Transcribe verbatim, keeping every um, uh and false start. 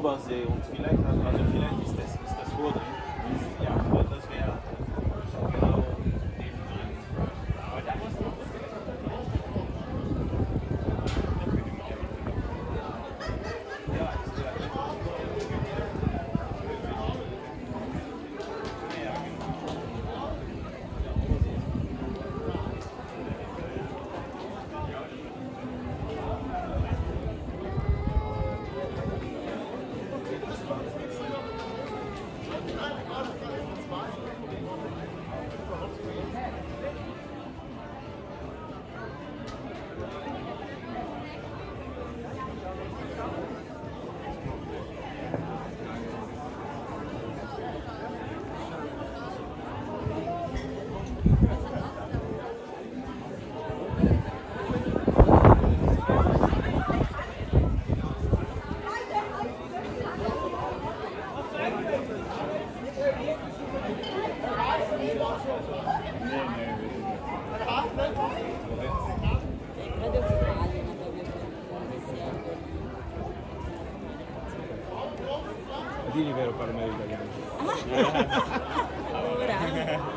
Obersee und vielleicht, also vielleicht ist das, ist das Hodel. Ja, das wäre genau nebendrin. Aber da muss man ja, ist ja. Di vero parlo meglio italiano. Ora.